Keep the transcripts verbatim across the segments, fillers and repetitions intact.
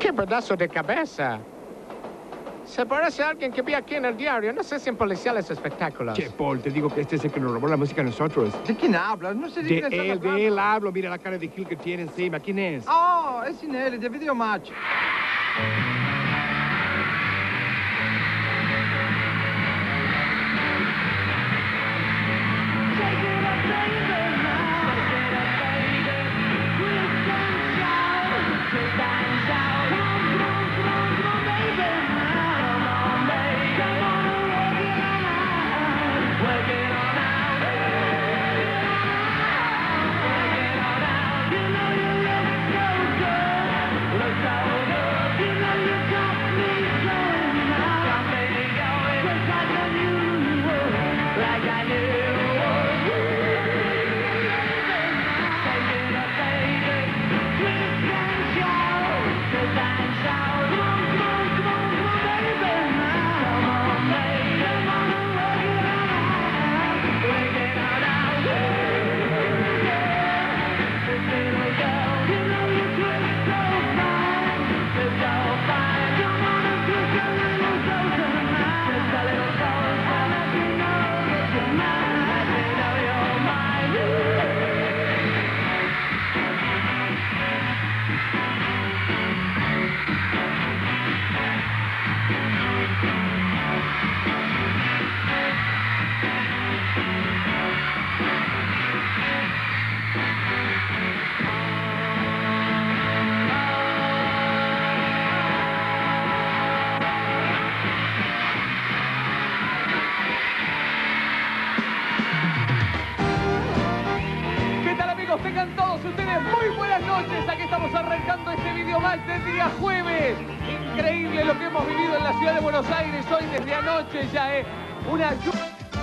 ¡Qué pedazo de cabeza! Se parece a alguien que vi aquí en el diario. No sé si en policiales espectáculos. Che, Paul, te digo que este es el que nos robó la música a nosotros. ¿De quién hablas? No sé de, De quién estás él, hablando. de él hablo. Mira la cara de Gil que tiene encima. ¿Quién es? Oh, es Sinelli, de Video Match. Tengan todos ustedes muy buenas noches. Aquí estamos arrancando este video match del día jueves. Increíble lo que hemos vivido en la ciudad de Buenos Aires hoy desde anoche. Ya es una lluvia.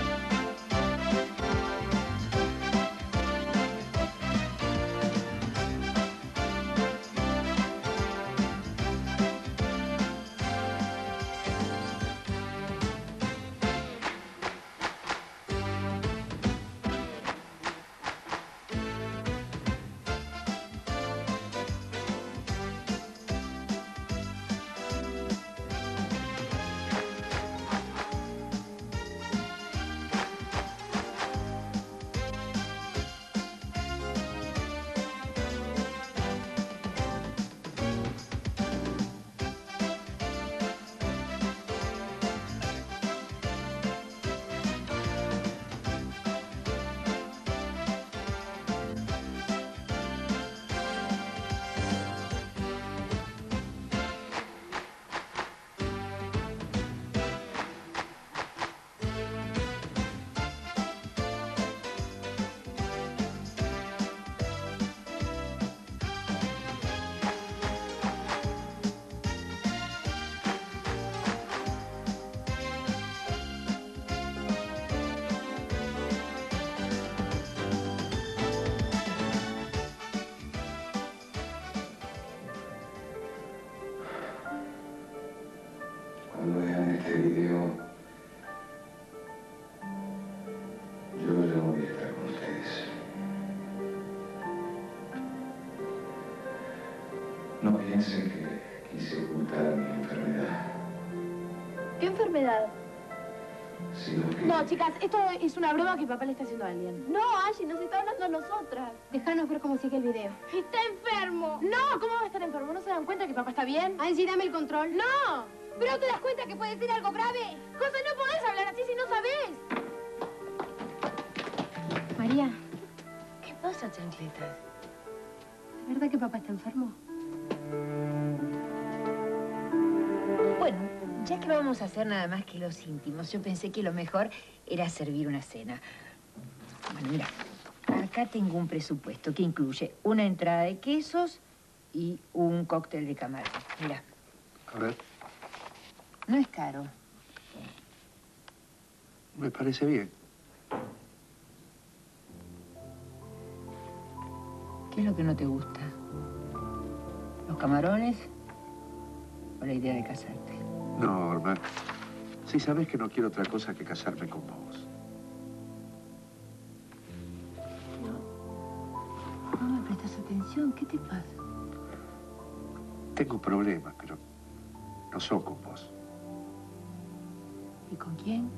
Cuando vean este video, yo ya no voy a estar con ustedes. No piensen que quise ocultar mi enfermedad, ¿Qué enfermedad? sino que... No, chicas, esto es una broma que papá le está haciendo a alguien. No, Angie, nos está hablando a nosotras. Déjanos ver cómo sigue el video. Está enfermo. No, ¿cómo va a estar enfermo? ¿No se dan cuenta que papá está bien? Angie, dame el control. ¡No! ¿Pero te das cuenta que puede ser algo grave? José, no podés hablar así si no sabés. María. ¿Qué pasa, chancletas? ¿Es verdad que papá está enfermo? Bueno, ya que vamos a hacer nada más que los íntimos, yo pensé que lo mejor era servir una cena. Bueno, mira, acá tengo un presupuesto que incluye una entrada de quesos y un cóctel de camarón. Mira. A ver. No es caro. Me parece bien. ¿Qué es lo que no te gusta? ¿Los camarones o la idea de casarte? No, hermano. Si sabes que no quiero otra cosa que casarme con vos. No. No me prestas atención. ¿Qué te pasa? Tengo problemas, pero no son con vos. ¿Y con quién?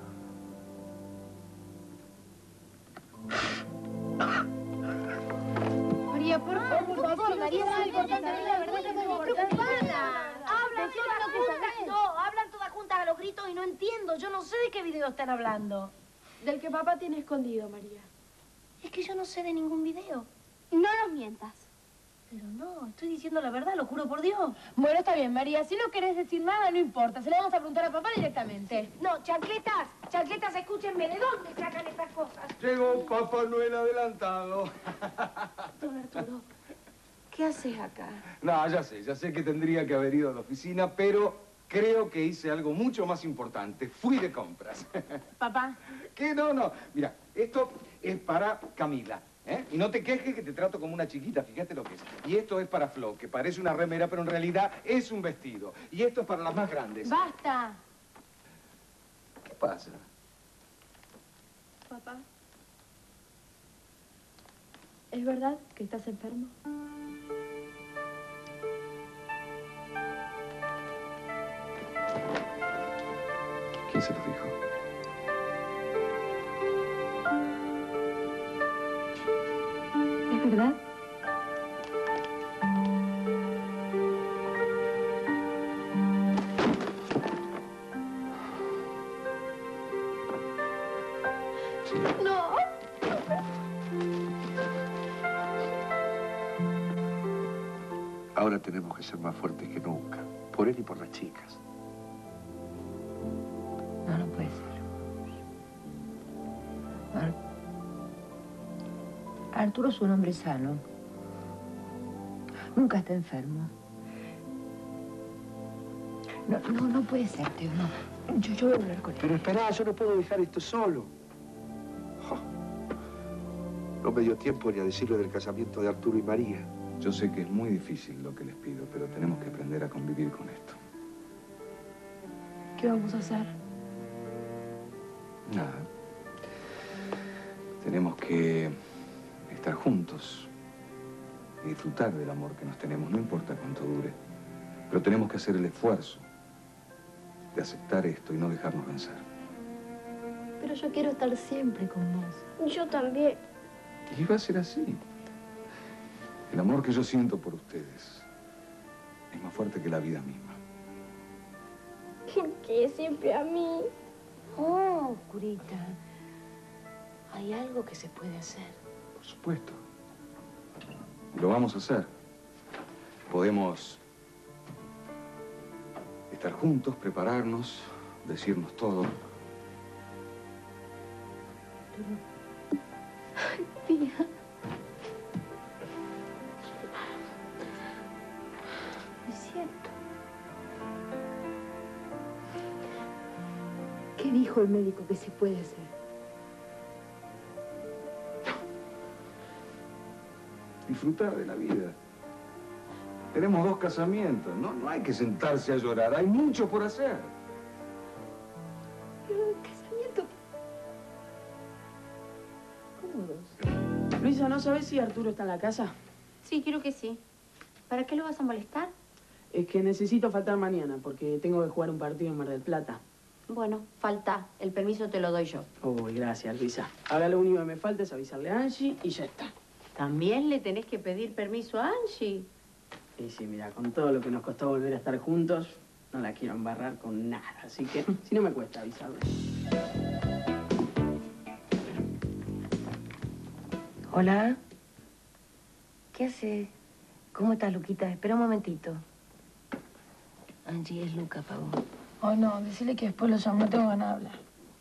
María, por favor, por favor, María, no importa, la verdad que me preocupada. Hablan todas juntas. No, hablan todas juntas a los gritos y no entiendo. Yo no sé de qué video están hablando. Del que papá tiene escondido, María. Es que yo no sé de ningún video. No nos mientas. Pero no, estoy diciendo la verdad, lo juro por Dios. Bueno, está bien, María. Si no querés decir nada, no importa. Se le vamos a preguntar a papá directamente. No, chancletas, chancletas, escúchenme. ¿De dónde sacan estas cosas? Llegó Papá Noel adelantado. Don Arturo, ¿qué haces acá? No, ya sé, ya sé que tendría que haber ido a la oficina, pero creo que hice algo mucho más importante. Fui de compras. Papá. ¿Qué? No, no. Mira, esto es para Camila. ¿Eh? Y no te quejes que te trato como una chiquita, fíjate lo que es. Y esto es para Flo, que parece una remera, pero en realidad es un vestido. Y esto es para las más grandes. ¡Basta! ¿Qué pasa? Papá, ¿es verdad que estás enfermo? ¿Quién se lo dijo? ¿Es verdad? Sí. No. Ahora tenemos que ser más fuertes que nunca. Por él y por las chicas. No, no puede ser. Ar- Arturo es un hombre sano. Nunca está enfermo. No, no, no puede ser, Teo, no. Yo, yo voy a hablar con él. Pero esperá, yo no puedo dejar esto solo. Oh. No me dio tiempo ni a decirle del casamiento de Arturo y María. Yo sé que es muy difícil lo que les pido, pero tenemos que aprender a convivir con esto. ¿Qué vamos a hacer? Nada. Tenemos que estar juntos y disfrutar del amor que nos tenemos, no importa cuánto dure. Pero tenemos que hacer el esfuerzo de aceptar esto y no dejarnos vencer. Pero yo quiero estar siempre con vos. Yo también. Y va a ser así. El amor que yo siento por ustedes es más fuerte que la vida misma. ¿Por qué siempre a mí? Oh, curita. Hay algo que se puede hacer. Por supuesto. Lo vamos a hacer. Podemos estar juntos, prepararnos, decirnos todo. Tía. Es cierto. ¿Qué dijo el médico que se puede hacer? Disfrutar de la vida. Tenemos dos casamientos, ¿no? No hay que sentarse a llorar, hay mucho por hacer. Pero el casamiento... ¿Cómo dos? Luisa, ¿no sabes si Arturo está en la casa? Sí, creo que sí. ¿Para qué lo vas a molestar? Es que necesito faltar mañana porque tengo que jugar un partido en Mar del Plata. Bueno, falta. El permiso te lo doy yo. Uy, gracias, Luisa. Ahora lo único que me falta es avisarle a Angie y ya está. También le tenés que pedir permiso a Angie. Y sí, mira, con todo lo que nos costó volver a estar juntos, no la quiero embarrar con nada. Así que, si no me cuesta avisarle. Hola. ¿Qué hace? ¿Cómo estás, Luquita? Espera un momentito. Angie, es Luca, pavo. Ay, no, decirle que después lo llamo, no tengo ganas de hablar.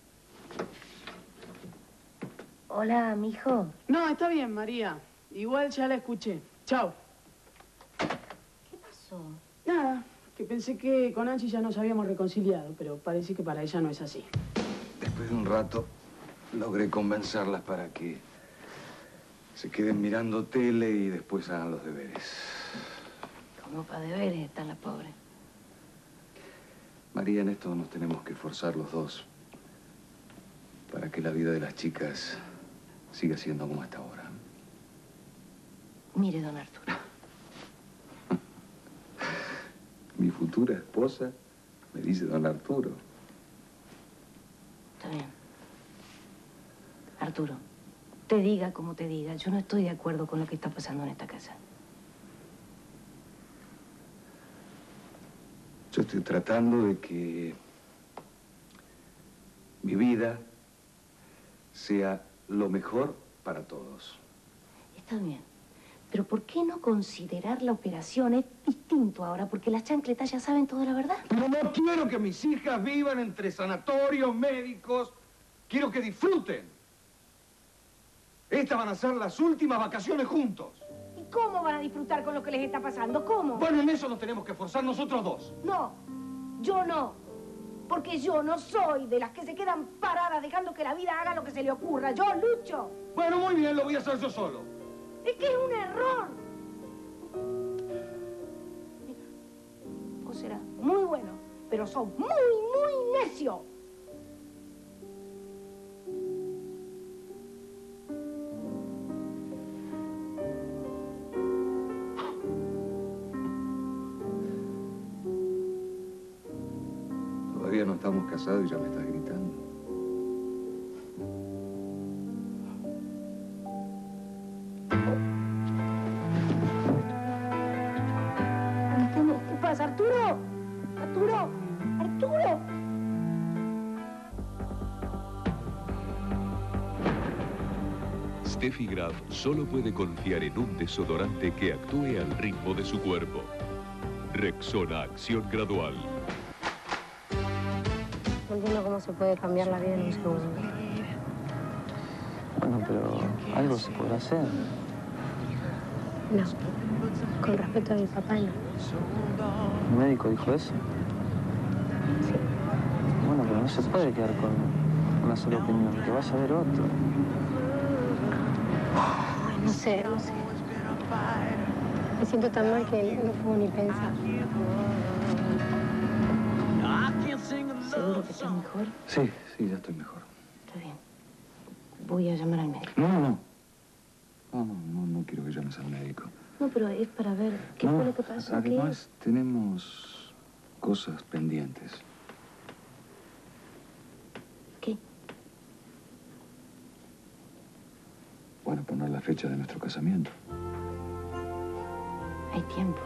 Hola, mijo. No, está bien, María. Igual ya la escuché. Chao. ¿Qué pasó? Nada, que pensé que con Angie ya nos habíamos reconciliado, pero parece que para ella no es así. Después de un rato, logré convencerlas para que se queden mirando tele y después hagan los deberes. Como para deberes está la pobre. María, en esto nos tenemos que esforzar los dos para que la vida de las chicas siga siendo como hasta ahora. Mire, don Arturo. Mi futura esposa, me dice don Arturo. Está bien. Arturo, te diga como te diga, yo no estoy de acuerdo con lo que está pasando en esta casa. Yo estoy tratando de que mi vida sea lo mejor para todos. Está bien. Pero ¿por qué no considerar la operación? Es distinto ahora, porque las chancletas ya saben toda la verdad. Pero no quiero que mis hijas vivan entre sanatorios, médicos. Quiero que disfruten. Estas van a ser las últimas vacaciones juntos. ¿Y cómo van a disfrutar con lo que les está pasando? ¿Cómo? Bueno, en eso nos tenemos que esforzar nosotros dos. No, yo no. Porque yo no soy de las que se quedan paradas dejando que la vida haga lo que se le ocurra. Yo lucho. Bueno, muy bien, lo voy a hacer yo solo. Es que es un error. Mira, vos serás muy bueno, pero sos muy, muy necio. Todavía no estamos casados y ya me estás gritando. ¿Qué pasa, Arturo? Arturo, Arturo. Steffi Graf solo puede confiar en un desodorante que actúe al ritmo de su cuerpo. Rexona Acción Gradual. No entiendo cómo se puede cambiar la vida en un segundo. Bueno, pero algo se podrá hacer. No. Con respecto a mi papá, no. ¿El médico dijo eso? Sí. Bueno, pero no se puede quedar con una sola opinión, que vaya a haber otro. Ay, no sé, no sé. Me siento tan mal que no puedo ni pensar. ¿Seguro que estás mejor? Sí, sí, ya estoy mejor. Está bien. Voy a llamar al médico. No, no, no. No, no, no, no quiero que llames al médico. No, pero es para ver qué No, fue lo que pasó. además, tenemos cosas pendientes. ¿Qué? Bueno, poner la fecha de nuestro casamiento. Hay tiempo.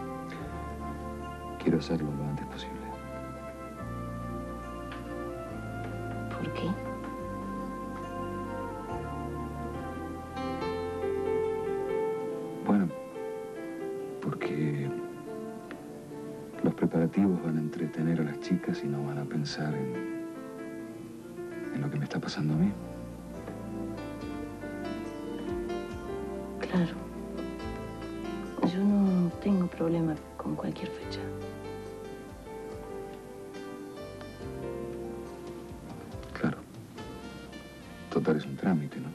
Quiero hacerlo lo antes posible. ¿Por qué? Bueno, porque los preparativos van a entretener a las chicas y no van a pensar en, en lo que me está pasando a mí. Claro. Yo no tengo problema con cualquier fecha. Claro. Total es un trámite, ¿no?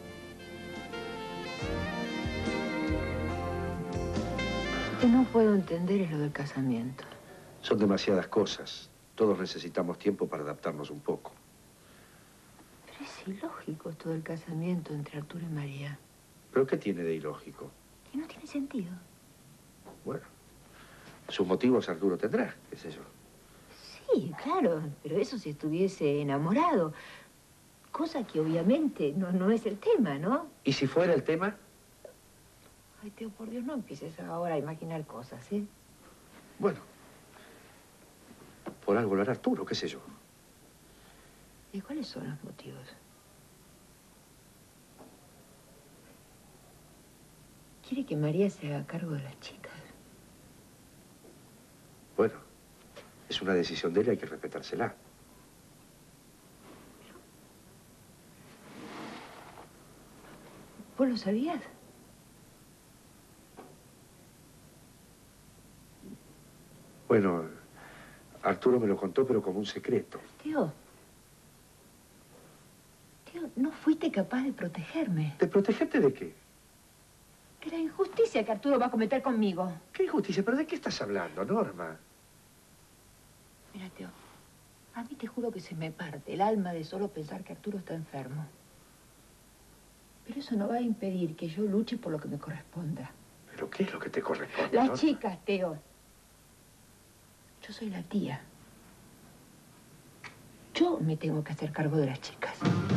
Lo que no puedo entender es lo del casamiento. Son demasiadas cosas. Todos necesitamos tiempo para adaptarnos un poco. Pero es ilógico esto del casamiento entre Arturo y María. ¿Pero qué tiene de ilógico? Que no tiene sentido. Bueno, sus motivos Arturo tendrá, qué sé yo. Sí, claro, pero eso si estuviese enamorado. Cosa que obviamente no, no es el tema, ¿no? ¿Y si fuera el tema? Ay, Teo, por Dios, no empieces ahora a imaginar cosas, ¿eh? Bueno, por algo lo hará Arturo, qué sé yo. ¿Y cuáles son los motivos? Quiere que María se haga cargo de las chicas. Bueno, es una decisión de él y hay que respetársela. ¿Vos lo sabías? Bueno, Arturo me lo contó, pero como un secreto. Teo. Teo, no fuiste capaz de protegerme. ¿De protegerte de qué? De la injusticia que Arturo va a cometer conmigo. ¿Qué injusticia? ¿Pero de qué estás hablando, Norma? Mira, Teo, a mí te juro que se me parte el alma de solo pensar que Arturo está enfermo. Pero eso no va a impedir que yo luche por lo que me corresponda. ¿Pero qué es lo que te corresponde, Las Norma? chicas, Teo. Yo soy la tía. Yo me tengo que hacer cargo de las chicas.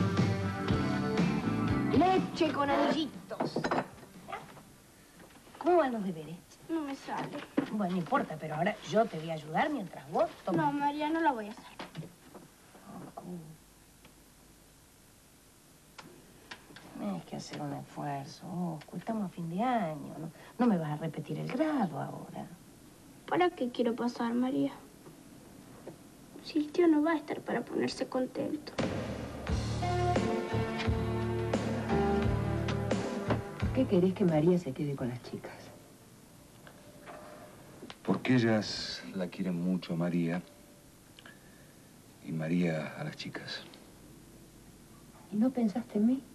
Leche con anillitos. ¿Cómo van los deberes? No me sale. Bueno, no importa, pero ahora yo te voy a ayudar mientras vos tomas. No, María, no la voy a hacer. Tienes que hacer un esfuerzo, Osco. Estamos a fin de año. No, no me vas a repetir el grado ahora. ¿Para qué quiero pasar, María? Si el tío no va a estar para ponerse contento. ¿Por qué querés que María se quede con las chicas? Porque ellas la quieren mucho a María y María a las chicas. ¿Y no pensaste en mí?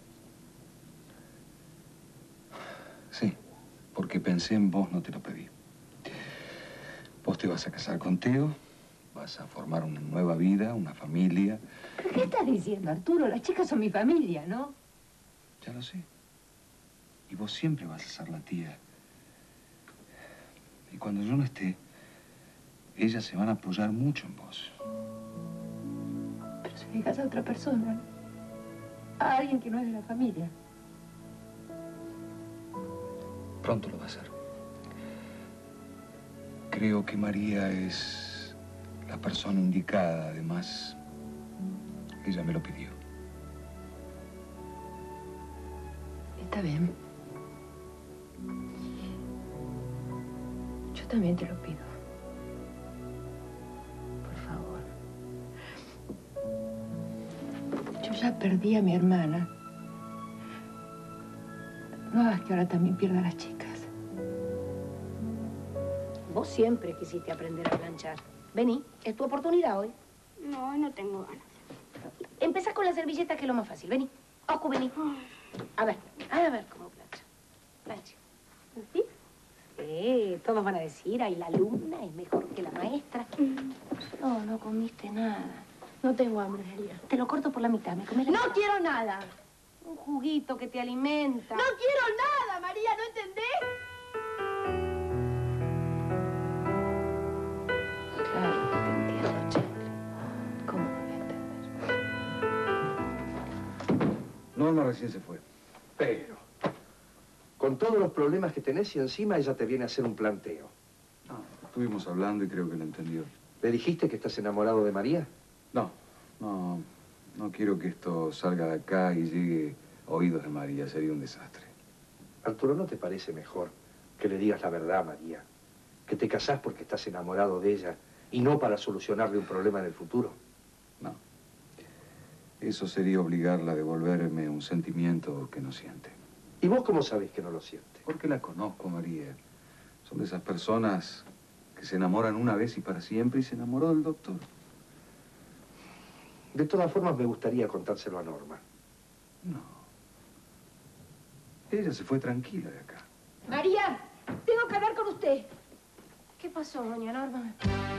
Sí, porque pensé en vos, no te lo pedí. Vos te vas a casar con Teo, vas a formar una nueva vida, una familia. ¿Pero qué estás diciendo, Arturo? Las chicas son mi familia, ¿no? Ya lo sé. Y vos siempre vas a ser la tía. Y cuando yo no esté, ellas se van a apoyar mucho en vos. Pero si dejas a otra persona, ¿no? A alguien que no es de la familia. Pronto lo va a hacer. Creo que María es la persona indicada, además, ella me lo pidió. Está bien. Yo también te lo pido. Por favor. Yo ya perdí a mi hermana. No hagas que ahora también pierda a las chicas. Vos siempre quisiste aprender a planchar. Vení, es tu oportunidad hoy. No, hoy no tengo ganas. Empezás con la servilleta, que es lo más fácil. Vení, Oscu, vení. A ver, a ver cómo plancha. Plancha. ¿Sí? Sí, todos van a decir, ay, la alumna es mejor que la maestra. No, no comiste nada. No tengo hambre, María. Te lo corto por la mitad, ¿me comes la ¡No mitad? quiero nada! Un juguito que te alimenta. ¡No quiero nada, María! ¿No entendés? Claro que te entiendo, Chacla. ¿Cómo no voy a entender? Norma recién se fue. Pero, con todos los problemas que tenés y encima ella te viene a hacer un planteo. No, estuvimos hablando y creo que lo entendió. ¿Le dijiste que estás enamorado de María? No, no, no quiero que esto salga de acá y llegue a oídos de María. Sería un desastre. Arturo, ¿no te parece mejor que le digas la verdad a María? Que te casás porque estás enamorado de ella y no para solucionarle un problema en el futuro. No. Eso sería obligarla a devolverme un sentimiento que no siente. ¿Y vos cómo sabés que no lo siente? Porque la conozco, María. Son de esas personas que se enamoran una vez y para siempre, y se enamoró del doctor. De todas formas, me gustaría contárselo a Norma. No. Ella se fue tranquila de acá. María, tengo que hablar con usted. ¿Qué pasó, doña Norma?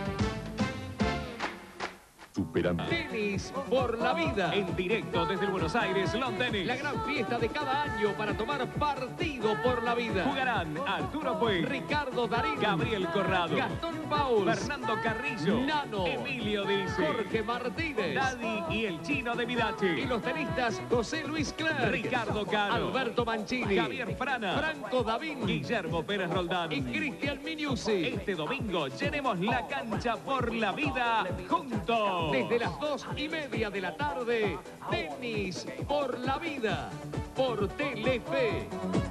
Superando. Tenis por la vida. En directo desde el Buenos Aires Lawn Tennis. La gran fiesta de cada año para tomar partido por la vida. Jugarán Arturo Puig, Ricardo Darín, Gabriel Corrado, Gastón Paul, Fernando Carrillo, Nano, Emilio Dice, Jorge Martínez, Daddy y el Chino de Midachi. Y los tenistas José Luis Clerc, Ricardo Cano, Alberto Mancini, Javier Frana, Franco Davín, Guillermo Pérez Roldán y Cristian Miniusi. Este domingo llenemos la cancha por la vida juntos. Desde las dos y media de la tarde, Tenis por la Vida, por Telefe.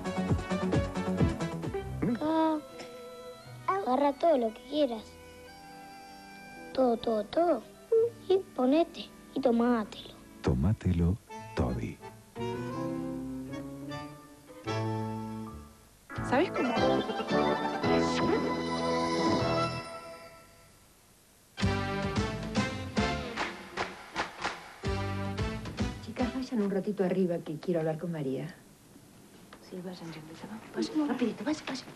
Ah, agarra todo lo que quieras. Todo, todo, todo. Y ponete y tomátelo. Tomátelo, Toddy. ¿Sabes cómo? Chicas, vayan un ratito arriba que quiero hablar con María. Sí, vayan, Chaclita, vamos. Vayan, rapidito, vayan, vayan.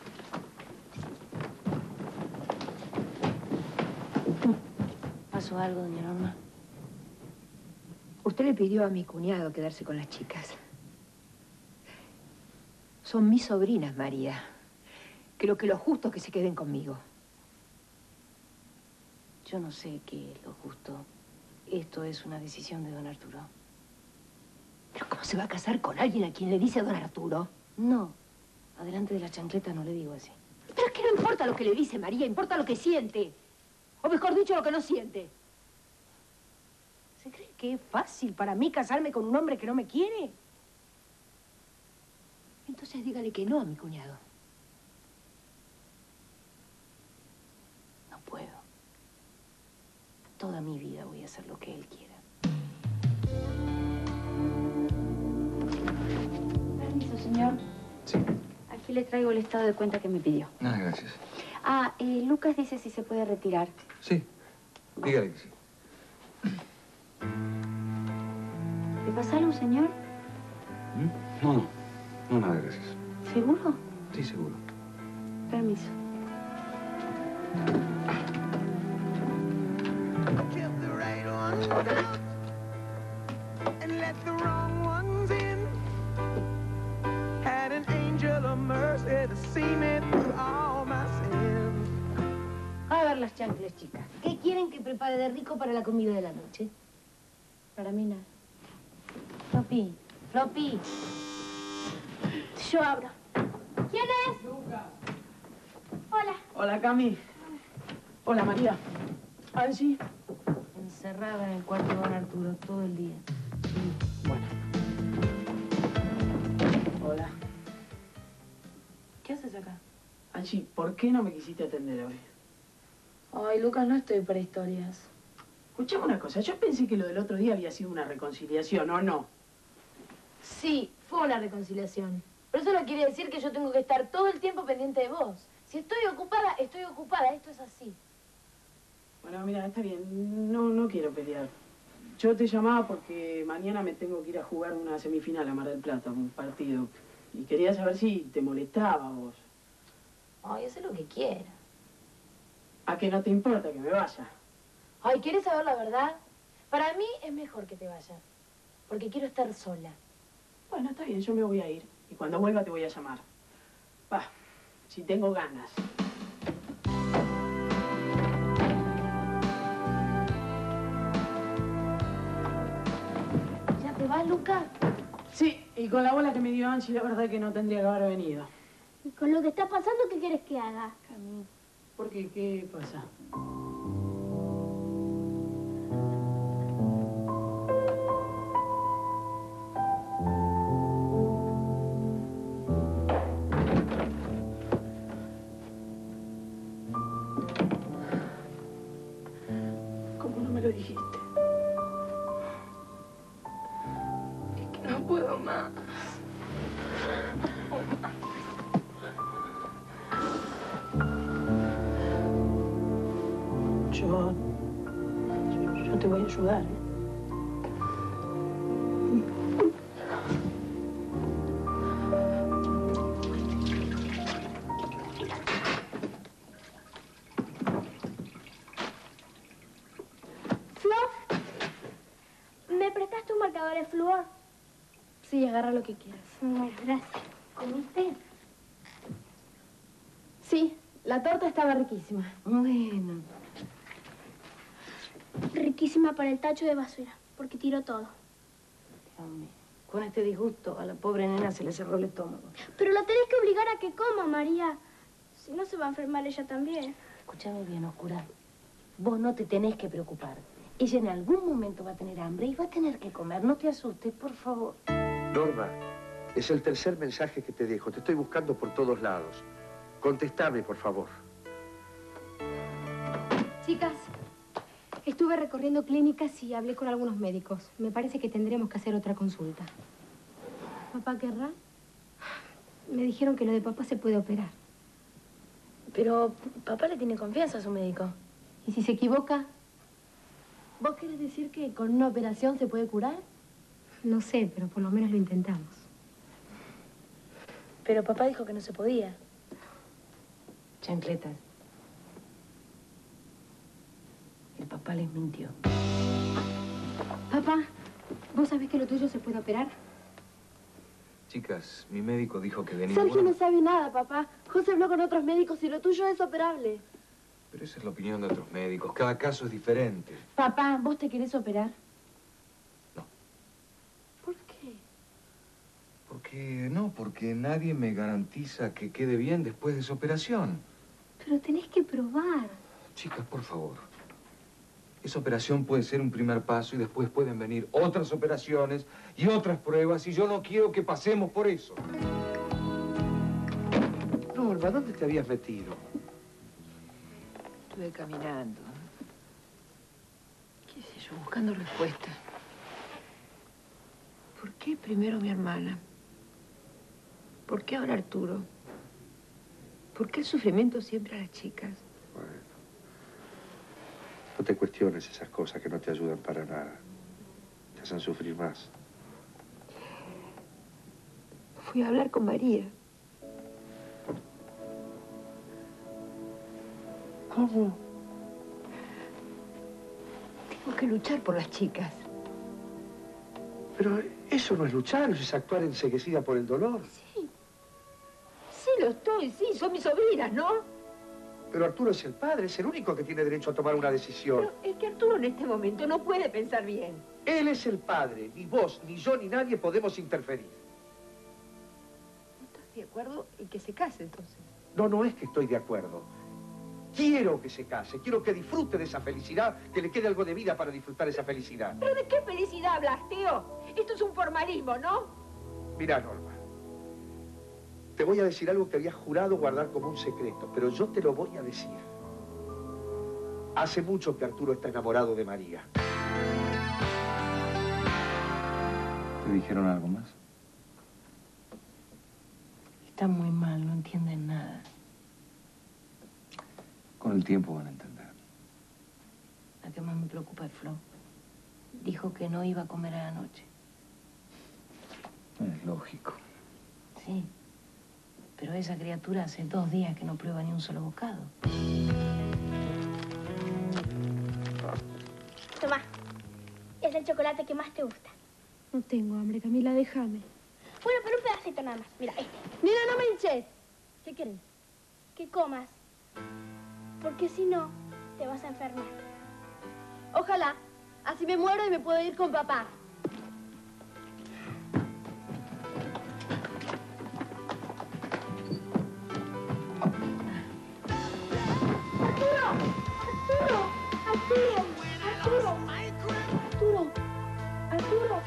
¿Pasó algo, doña Norma? Usted le pidió a mi cuñado quedarse con las chicas. Son mis sobrinas, María. Creo que lo justo es que se queden conmigo. Yo no sé qué es lo justo. Esto es una decisión de don Arturo. ¿Pero cómo se va a casar con alguien a quien le dice don Arturo? No. Adelante de la chancleta no le digo así. Pero es que no importa lo que le dice María, importa lo que siente. O mejor dicho, lo que no siente. ¿Se cree que es fácil para mí casarme con un hombre que no me quiere? Entonces dígale que no a mi cuñado. No puedo. Toda mi vida voy a hacer lo que él quiera. Permiso, señor. Sí. Aquí le traigo el estado de cuenta que me pidió. Ah, gracias. Ah, eh, Lucas dice si se puede retirar. Sí. Dígale que sí. ¿Le pasa algo, señor? ¿Mm? No, no. No, nada, gracias. ¿Seguro? Sí, seguro. Permiso. A ver las chanclas, chicas. ¿Qué quieren que prepare de rico para la comida de la noche? Para mí nada. Floppy. Floppy. Yo abro. ¿Quién es? Lucas. Hola. Hola, Cami. Hola, María. Angie. Encerrada en el cuarto de don Arturo todo el día. Bueno. Hola. ¿Qué haces acá? Angie, ¿por qué no me quisiste atender hoy? Ay, Lucas, no estoy para historias. Escuchame una cosa, yo pensé que lo del otro día había sido una reconciliación, ¿o no? Sí, fue una reconciliación. Pero eso no quiere decir que yo tengo que estar todo el tiempo pendiente de vos. Si estoy ocupada, estoy ocupada. Esto es así. Bueno, mira, está bien. No, no quiero pelear. Yo te llamaba porque mañana me tengo que ir a jugar una semifinal a Mar del Plata, un partido. Y quería saber si te molestaba vos. Ay, haz lo que quieras. ¿A que no te importa que me vaya? Ay, ¿quieres saber la verdad? Para mí es mejor que te vayas. Porque quiero estar sola. Bueno, está bien, yo me voy a ir. Y cuando vuelva te voy a llamar. Va, si tengo ganas. ¿Ya te vas, Lucas? Sí, y con la bola que me dio Angie, la verdad que no tendría que haber venido. ¿Y con lo que está pasando, qué quieres que haga? Cami, ¿por qué? ¿Qué pasa? ¿Cómo no me lo dijiste? Es que no puedo más. Yo, yo... Yo te voy a ayudar, ¿eh? ¿Me prestaste un marcador de flúor? Sí, agarra lo que quieras. Bueno, gracias. ¿Comiste? Sí, la torta estaba riquísima. Bueno. Riquísima para el tacho de basura, porque tiró todo. Dios mío. Con este disgusto a la pobre nena se le cerró el estómago. Pero la tenés que obligar a que coma, María. Si no, se va a enfermar ella también. Escúchame bien, Oscura. Vos no te tenés que preocupar. Ella en algún momento va a tener hambre y va a tener que comer. No te asustes, por favor. Norma, es el tercer mensaje que te dejo. Te estoy buscando por todos lados. Contestame, por favor. Chicas, estuve recorriendo clínicas y hablé con algunos médicos. Me parece que tendremos que hacer otra consulta. ¿Papá querrá? Me dijeron que lo de papá se puede operar. Pero papá le tiene confianza a su médico. ¿Y si se equivoca? ¿Vos querés decir que con una operación se puede curar? No sé, pero por lo menos lo intentamos. Pero papá dijo que no se podía. Chancletas. El papá les mintió. Papá, ¿vos sabés que lo tuyo se puede operar? Chicas, mi médico dijo que de Sergio ninguna... no sabe nada, papá. José habló con otros médicos y lo tuyo es operable. Pero esa es la opinión de otros médicos. Cada caso es diferente. Papá, ¿vos te querés operar? No. ¿Por qué? Porque no, porque nadie me garantiza que quede bien después de esa operación. Pero tenés que probar. Chicas, por favor. Esa operación puede ser un primer paso y después pueden venir otras operaciones y otras pruebas y yo no quiero que pasemos por eso. Norma, ¿dónde te habías metido? Estuve caminando. ¿Qué sé yo? Buscando respuestas. ¿Por qué primero mi hermana? ¿Por qué ahora Arturo? ¿Por qué el sufrimiento siempre a las chicas? Bueno, no te cuestiones esas cosas que no te ayudan para nada. Te hacen sufrir más. Fui a hablar con María. ¿Cómo? Tengo que luchar por las chicas. Pero eso no es luchar, eso es actuar enseguecida por el dolor. Sí. Sí lo estoy, sí. Son mis sobrinas, ¿no? Pero Arturo es el padre, es el único que tiene derecho a tomar una decisión. Pero es que Arturo en este momento no puede pensar bien. Él es el padre. Ni vos, ni yo, ni nadie podemos interferir. ¿Estás de acuerdo en que se case, entonces? No, no es que estoy de acuerdo. Quiero que se case, quiero que disfrute de esa felicidad, que le quede algo de vida para disfrutar esa felicidad. ¿Pero de qué felicidad hablas, tío? Esto es un formalismo, ¿no? Mirá, Norma. Te voy a decir algo que había jurado guardar como un secreto, pero yo te lo voy a decir. Hace mucho que Arturo está enamorado de María. ¿Te dijeron algo más? Están muy mal, no entienden nada. Con el tiempo van a entender. La que más me preocupa es Flo. Dijo que no iba a comer a la noche. Es lógico. Sí. Pero esa criatura hace dos días que no prueba ni un solo bocado. Tomá. Es el chocolate que más te gusta. No tengo hambre, Camila, déjame. Bueno, pero un pedacito nada más. Mira, este. Mira, no me hinches. ¿Qué querés? Que comas. Porque si no, te vas a enfermar. Ojalá. Así me muero y me puedo ir con papá. Arturo, Arturo, Arturo, Arturo, Arturo.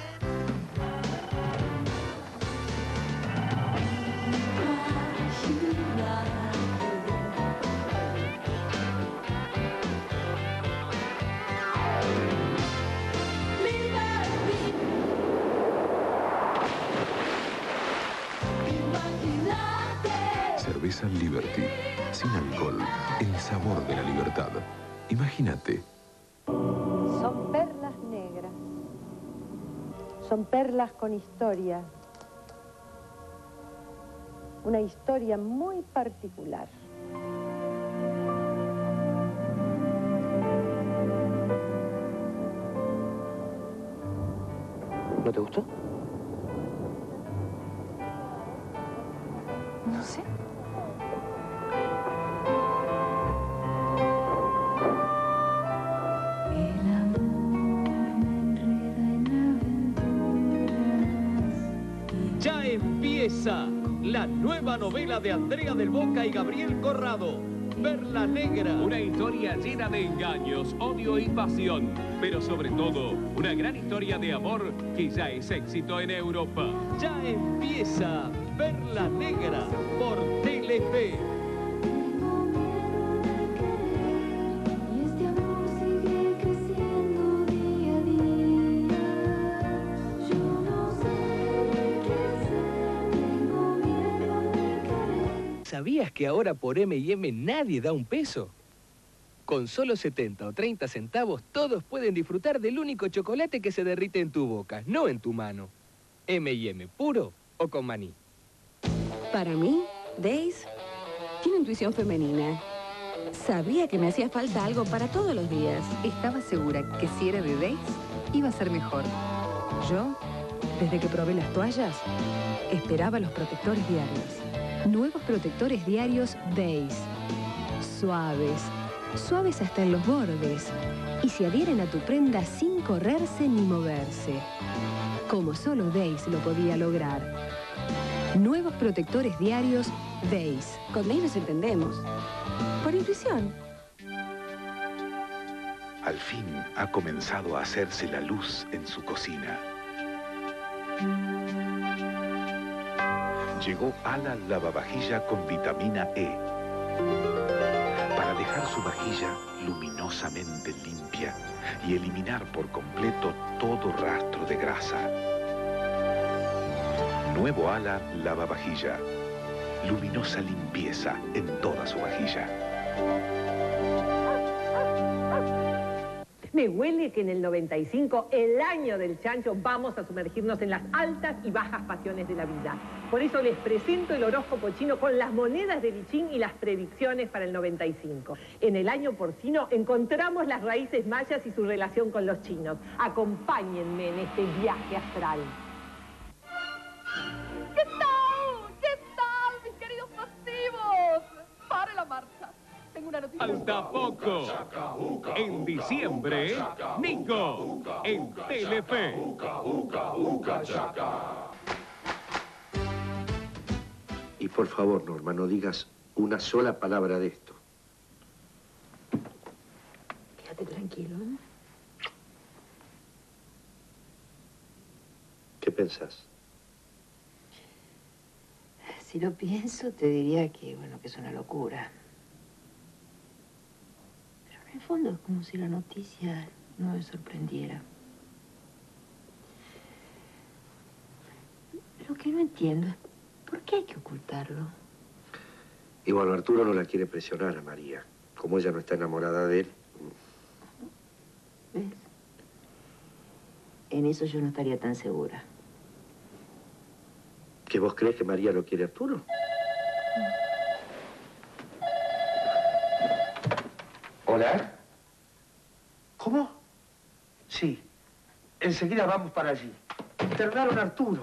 Cerveza Liberty, sin alcohol, el sabor de la libertad. Imagínate. Son perlas negras. Son perlas con historia. Una historia muy particular. ¿No te gustó? No sé. Ya empieza la nueva novela de Andrea del Boca y Gabriel Corrado, Perla Negra. Una historia llena de engaños, odio y pasión, pero sobre todo, una gran historia de amor que ya es éxito en Europa. Ya empieza Perla Negra por Telefe. ¿Sabías que ahora por eme y eme nadie da un peso? Con solo setenta o treinta centavos, todos pueden disfrutar del único chocolate que se derrite en tu boca, no en tu mano. eme y eme, puro o con maní. Para mí, Days tiene intuición femenina. Sabía que me hacía falta algo para todos los días. Estaba segura que si era de Days, iba a ser mejor. Yo, desde que probé las toallas, esperaba los protectores diarios. Nuevos protectores diarios Days. Suaves, suaves hasta en los bordes y se adhieren a tu prenda sin correrse ni moverse. Como solo Days lo podía lograr. Nuevos protectores diarios Days. Con Days nos entendemos. Por intuición. Al fin ha comenzado a hacerse la luz en su cocina. Llegó Ala lavavajilla con vitamina E para dejar su vajilla luminosamente limpia y eliminar por completo todo rastro de grasa. Nuevo Ala lavavajilla. Luminosa limpieza en toda su vajilla. Me huele que en el noventa y cinco, el año del chancho, vamos a sumergirnos en las altas y bajas pasiones de la vida. Por eso les presento el horóscopo chino con las monedas de Lichín y las predicciones para el noventa y cinco. En el año porcino encontramos las raíces mayas y su relación con los chinos. Acompáñenme en este viaje astral. ¿Qué tal? ¿Qué tal, mis queridos masivos? ¡Pare la marcha! Tengo una noticia. Falta poco. En diciembre, Nico, en Telefe. Y por favor, Norma, no digas una sola palabra de esto. Quédate tranquilo, ¿eh? ¿Qué pensás? Si lo pienso, te diría que, bueno, que es una locura. Pero en el fondo es como si la noticia no me sorprendiera. Lo que no entiendo es por qué hay que ocultarlo. Y bueno, Arturo no la quiere presionar a María. Como ella no está enamorada de él. ¿Ves? En eso yo no estaría tan segura. ¿Que vos crees que María lo quiere a Arturo? ¿Hola? ¿Cómo? Sí. Enseguida vamos para allí. Internaron a Arturo.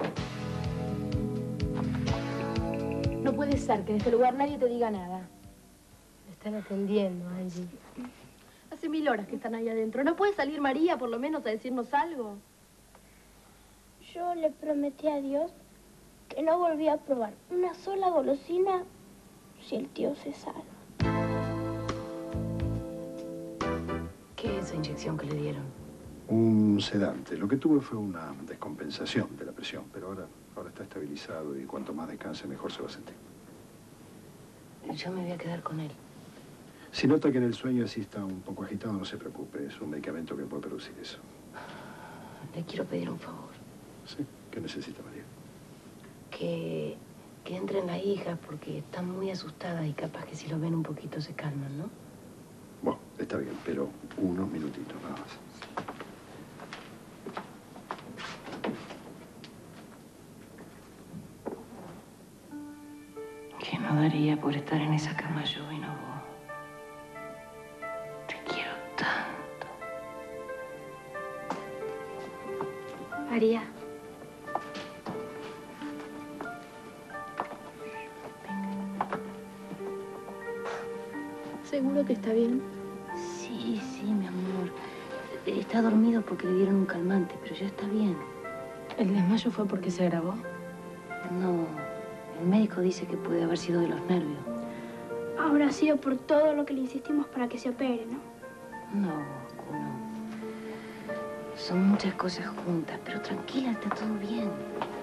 No puede ser que en este lugar nadie te diga nada. Me están atendiendo, Angie. Hace mil horas que están ahí adentro. ¿No puede salir María por lo menos a decirnos algo? Yo le prometí a Dios que no volvía a probar una sola golosina si el tío se salva. ¿Qué es esa inyección que le dieron? Un sedante. Lo que tuvo fue una descompensación de la presión, pero ahora, ahora está estabilizado y cuanto más descanse, mejor se va a sentir. Yo me voy a quedar con él. Si nota que en el sueño así está un poco agitado, no se preocupe. Es un medicamento que puede producir eso. Le quiero pedir un favor. Sí, ¿qué necesita María? Que, que entren las hijas porque están muy asustadas y capaz que si lo ven un poquito se calman, ¿no? Bueno, está bien, pero unos minutitos nada más. ¿Qué no daría por estar en esa cama yo y no vos? Te quiero tanto. María. ¿Seguro que está bien? Sí, sí, mi amor. Está dormido porque le dieron un calmante, pero ya está bien. ¿El desmayo fue porque se agravó? No, el médico dice que puede haber sido de los nervios. Habrá sido por todo lo que le insistimos para que se opere, ¿no? No, Kuno. Son muchas cosas juntas, pero tranquila, está todo bien.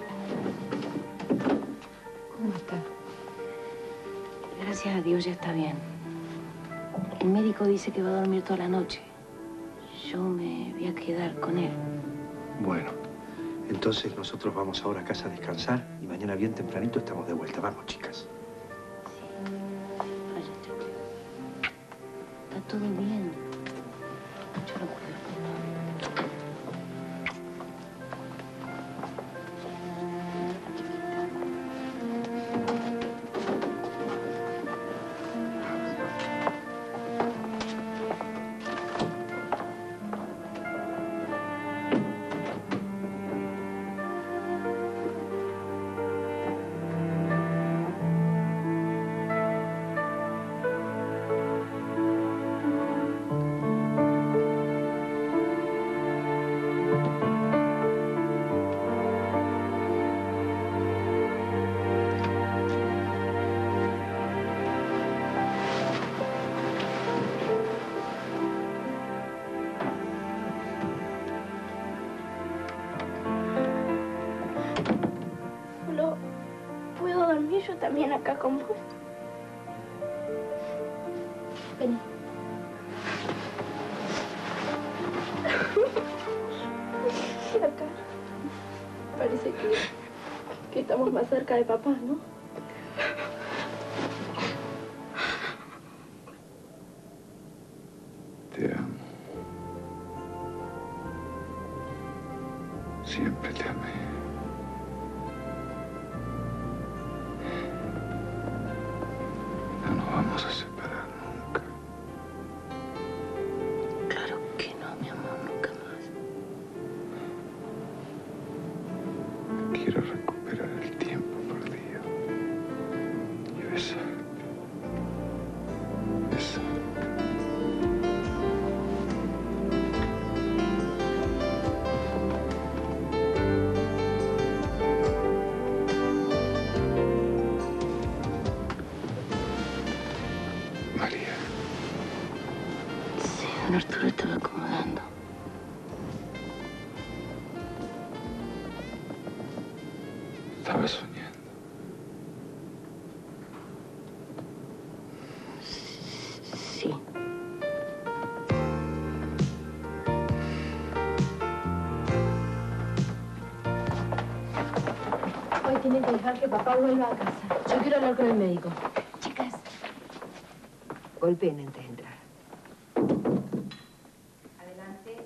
¿Cómo está? Gracias a Dios ya está bien. El médico dice que va a dormir toda la noche. Yo me voy a quedar con él. Bueno, entonces nosotros vamos ahora a casa a descansar y mañana bien tempranito estamos de vuelta. Vamos, chicas. Está todo bien. Yo lo cuido. acá con vos. Vení. Acá. Parece que, que estamos más cerca de papá, ¿no? Te amo. Siempre te amé. No nos vamos a separar nunca. Claro que no, mi amor, nunca más. Quiero recuperar el tiempo perdido y besarte. Besarte. María. Sí, don Arturo estaba acomodando. Estaba soñando. Sí. Hoy tienen que dejar que papá vuelva a casa. Yo quiero hablar con el médico. Chicas, golpeen antes de entrar. Adelante.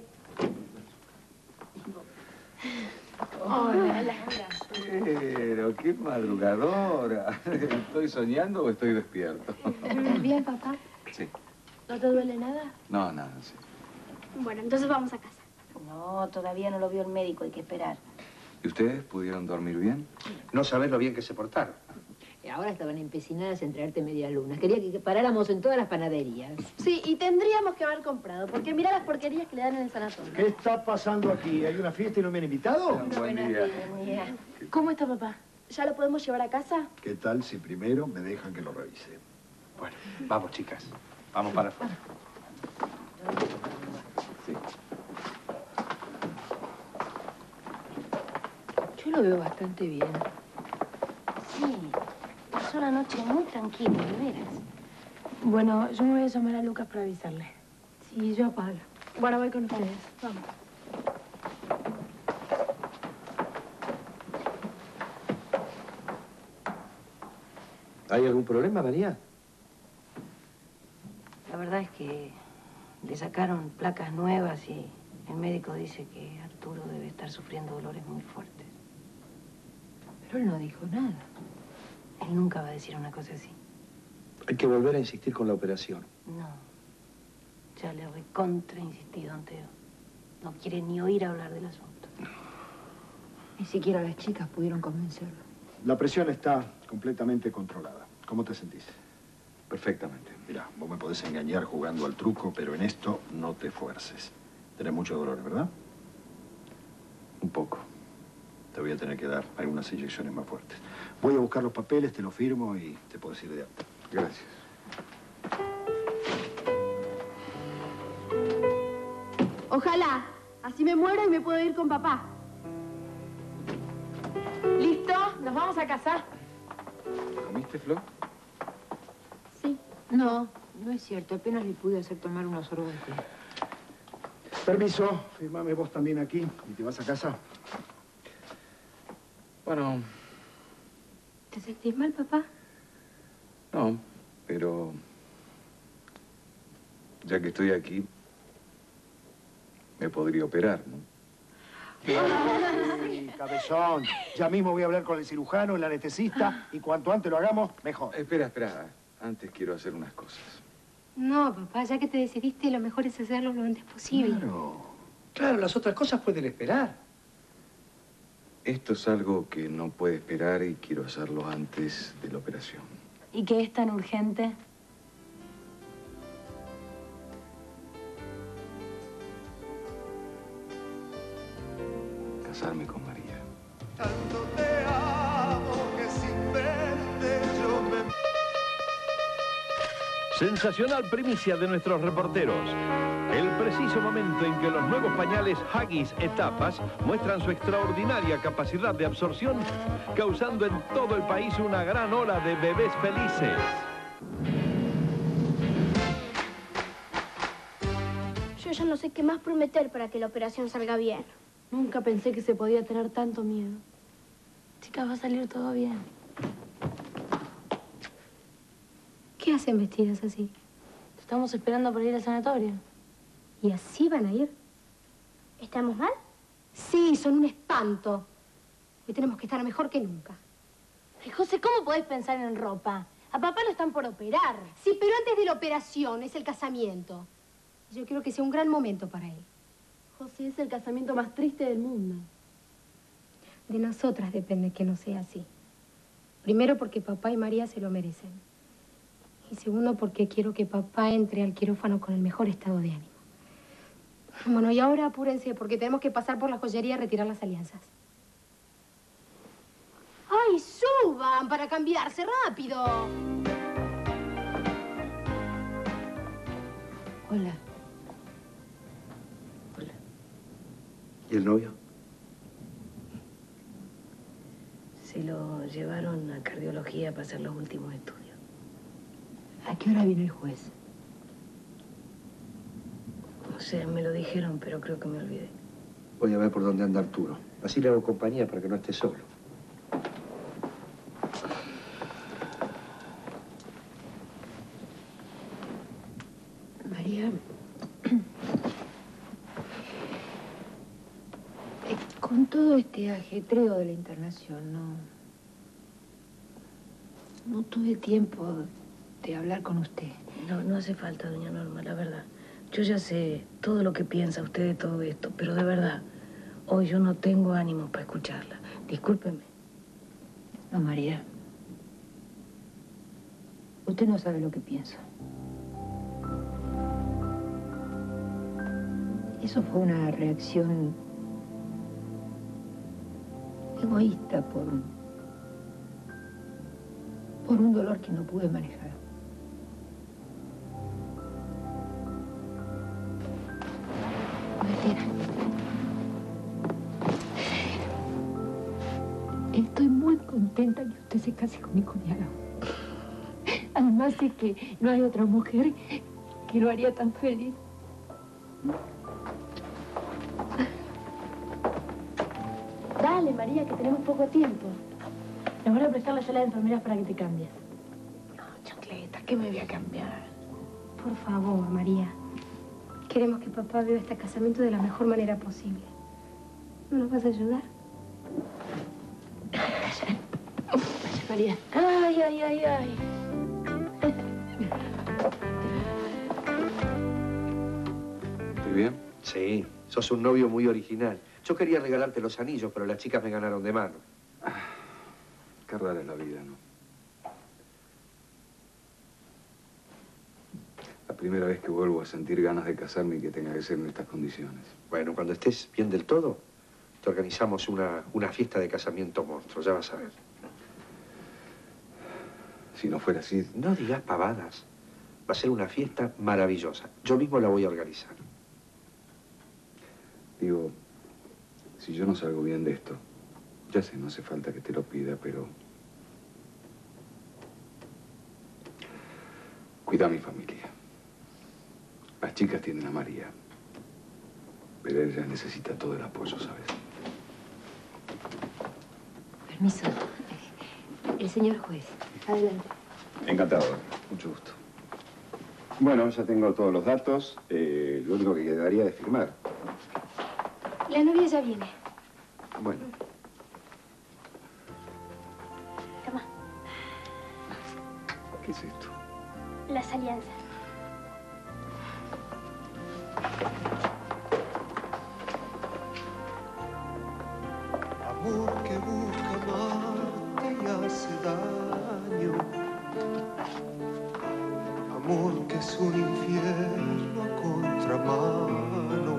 Hola, hola. Pero qué madrugadora. ¿Estoy soñando o estoy despierto? ¿Estás bien, papá? Sí. ¿No te duele nada? No, nada, sí. Bueno, entonces vamos a casa. No, todavía no lo vio el médico, hay que esperar. ¿Y ustedes pudieron dormir bien? No sabés lo bien que se portaron. Ahora estaban empecinadas en traerte media luna. Quería que paráramos en todas las panaderías. Sí, y tendríamos que haber comprado, porque mirá las porquerías que le dan en el sanatorio. ¿Qué está pasando aquí? ¿Hay una fiesta y no me han invitado? Buen día. ¿Cómo está papá? ¿Ya lo podemos llevar a casa? ¿Qué tal si primero me dejan que lo revise? Bueno, vamos, chicas. Vamos para afuera. Sí. Yo lo veo bastante bien. Sí, pasó la noche muy tranquila, de veras. Bueno, yo me voy a llamar a Lucas para avisarle. Sí, yo a Pablo. Bueno, voy con ustedes. Vamos. ¿Hay algún problema, María? La verdad es que le sacaron placas nuevas y el médico dice que Arturo debe estar sufriendo dolores muy fuertes. Pero él no dijo nada. Él nunca va a decir una cosa así. Hay que volver a insistir con la operación. No. Ya le recontra insistido, Anteo. No quiere ni oír hablar del asunto. Ni siquiera las chicas pudieron convencerlo. La presión está completamente controlada. ¿Cómo te sentís? Perfectamente. Mira, vos me podés engañar jugando al truco, pero en esto no te fuerces. Tenés mucho dolor, ¿verdad? Un poco. Te voy a tener que dar algunas inyecciones más fuertes. Voy a buscar los papeles, te los firmo y te puedo ir de alta. Gracias. Ojalá. Así me muero y me puedo ir con papá. ¿Listo? ¿Nos vamos a casar? ¿Comiste, Flo? Sí. No, no es cierto. Apenas le pude hacer tomar unos sorbos de té. Permiso, firmame vos también aquí y te vas a casa. Bueno, ¿Te sentís mal, papá? no, pero ya que estoy aquí, me podría operar, ¿no? Sí, cabezón. Ya mismo voy a hablar con el cirujano, el anestesista, y cuanto antes lo hagamos, mejor. Espera, espera. Antes quiero hacer unas cosas. No, papá, ya que te decidiste, lo mejor es hacerlo lo antes posible. Claro. Claro, las otras cosas pueden esperar. Esto es algo que no puede esperar y quiero hacerlo antes de la operación. ¿Y qué es tan urgente? Casarme con María. Tanto te amo que sin verte yo me... Sensacional primicia de nuestros reporteros. El preciso momento en que los nuevos pañales Huggies Etapas muestran su extraordinaria capacidad de absorción, causando en todo el país una gran ola de bebés felices. Yo ya no sé qué más prometer para que la operación salga bien. Nunca pensé que se podía tener tanto miedo. Chicas, va a salir todo bien. ¿Qué hacen vestidas así? Estamos esperando para ir al sanatorio. ¿Y así van a ir? ¿Estamos mal? Sí, son un espanto. Hoy tenemos que estar mejor que nunca. Ay, José, ¿cómo podés pensar en ropa? A papá lo están por operar. Sí, pero antes de la operación es el casamiento. Yo quiero que sea un gran momento para él. José, es el casamiento más triste del mundo. De nosotras depende que no sea así. Primero porque papá y María se lo merecen. Y segundo porque quiero que papá entre al quirófano con el mejor estado de ánimo. Bueno, y ahora apúrense porque tenemos que pasar por la joyería a retirar las alianzas. ¡Ay, suban para cambiarse rápido! Hola. ¿Y el novio? Se lo llevaron a cardiología para hacer los últimos estudios. ¿A qué hora viene el juez? No sé, me lo dijeron, pero creo que me olvidé. Voy a ver por dónde anda Arturo. Así le hago compañía para que no esté solo. María, con todo este ajetreo de la internación, no... No tuve tiempo de hablar con usted. No, no hace falta, doña Norma, la verdad. Yo ya sé todo lo que piensa usted de todo esto, pero de verdad, hoy yo no tengo ánimo para escucharla. Discúlpeme. No, María. Usted no sabe lo que pienso. Eso fue una reacción egoísta por, por un dolor que no pude manejar. Mentira. Estoy muy contenta que usted se case con mi cuñado. Además de que no hay otra mujer que lo haría tan feliz. Dale, María, que tenemos poco tiempo. Les voy a prestar la sala de enfermeras para que te cambies. No, Chocleta, ¿qué me voy a cambiar? Por favor, María. Queremos que papá viva este casamiento de la mejor manera posible. ¿No nos vas a ayudar? Vaya, María. Ay, ay, ay, ay. ¿Estoy bien? Sí, sos un novio muy original. Yo quería regalarte los anillos, pero las chicas me ganaron de mano. Qué rara es la vida, ¿no? La primera vez que vuelvo a sentir ganas de casarme y que tenga que ser en estas condiciones. Bueno, cuando estés bien del todo, te organizamos una, una fiesta de casamiento monstruo, ya vas a ver. Si no fuera así... No digas pavadas. Va a ser una fiesta maravillosa. Yo mismo la voy a organizar. Digo, si yo no salgo bien de esto, ya sé, no hace falta que te lo pida, pero... Cuida a mi familia. Las chicas tienen a María, pero ella necesita todo el apoyo, ¿sabes? Permiso. El señor juez. Adelante. Encantado, mucho gusto. Bueno, ya tengo todos los datos. Eh, lo único que quedaría es firmar. La novia ya viene. Bueno. Toma, ¿Qué es esto? las alianzas. Amor que busca amarte y hace daño. Amor que es un infierno a contramano.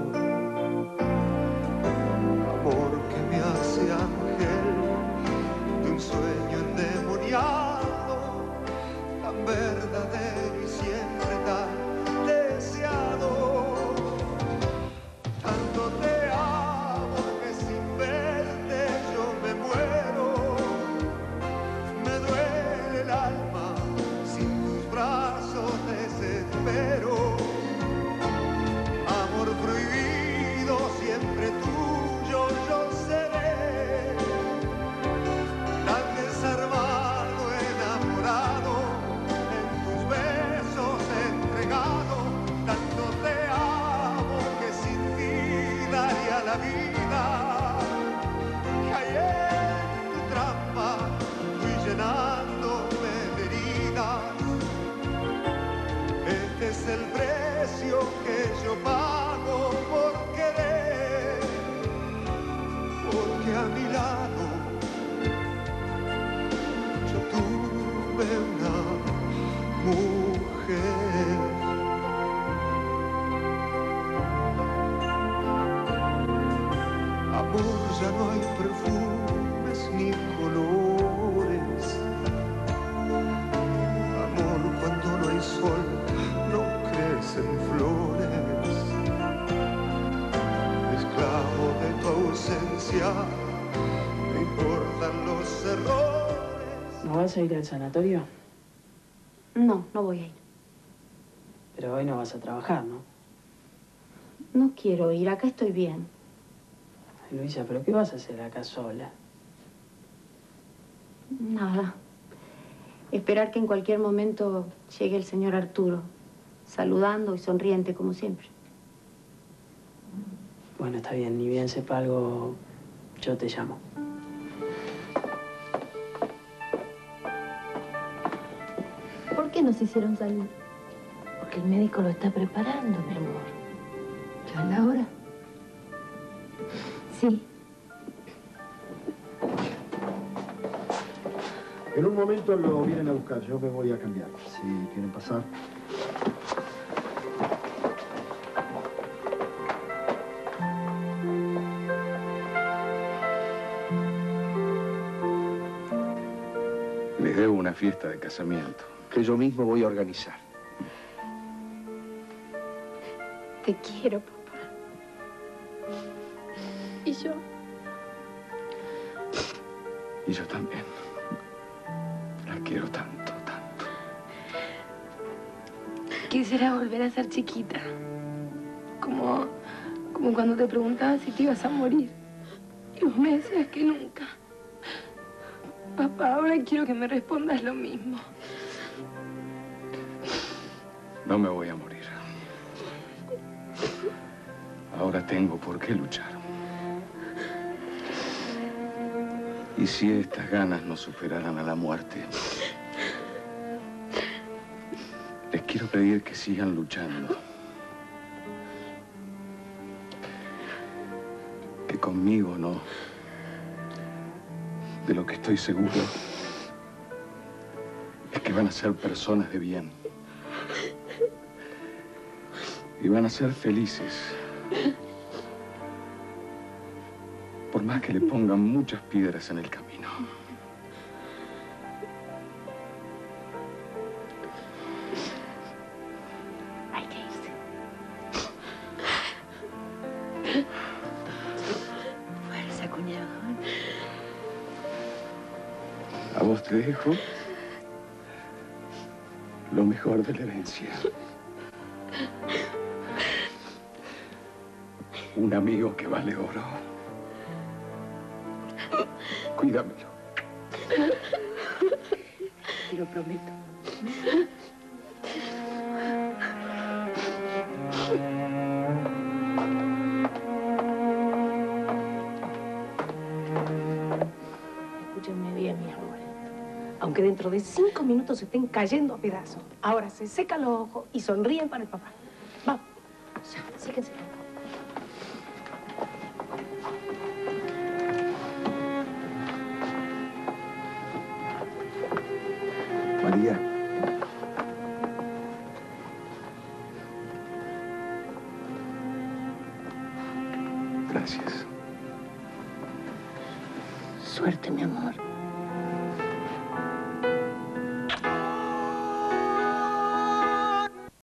Amor que me hace ángel de un sueño endemoniado, tan verdadero y siempre yo pago por querer, porque a mi lado yo tuve una mujer. Amor, ya no hay perfumes ni colores. Amor, cuando no hay sol, no crecen flores. Esclavo de tu ausencia, me importan los errores. ¿No vas a ir al sanatorio? No, no voy a ir. Pero hoy no vas a trabajar, ¿no? No quiero ir, acá estoy bien. Ay, Luisa, ¿pero qué vas a hacer acá sola? Nada. Esperar que en cualquier momento llegue el señor Arturo, saludando y sonriente como siempre. Bueno, está bien, ni bien sepa algo, yo te llamo. ¿Por qué nos hicieron salir? Porque el médico lo está preparando, mi amor. ¿Ya es la hora? Sí. En un momento lo vienen a buscar, yo me voy a cambiar. Si quieren pasar. Les debo una fiesta de casamiento. Que yo mismo voy a organizar. Te quiero, papá. ¿Y yo? Y yo también. La quiero tanto, tanto. Quisiera volver a ser chiquita. Como, como cuando te preguntaba si te ibas a morir. Y vos me decías que nunca. Papá, ahora quiero que me respondas lo mismo. No me voy a morir. Ahora tengo por qué luchar. Y si estas ganas no superaran a la muerte, les quiero pedir que sigan luchando. Que conmigo no. De lo que estoy seguro es que van a ser personas de bien. Y van a ser felices. Por más que le pongan muchas piedras en el camino. Hay que irse. Fuerza, cuñado. A vos te dejo lo mejor de la herencia. Un amigo que vale oro. Cuídamelo. Te lo prometo. Escúchenme bien, mis amores. Aunque dentro de cinco minutos se estén cayendo a pedazos, ahora se secan los ojos y sonríen para el papá. Vamos. Ya, séquense. María. Gracias. Suerte, mi amor.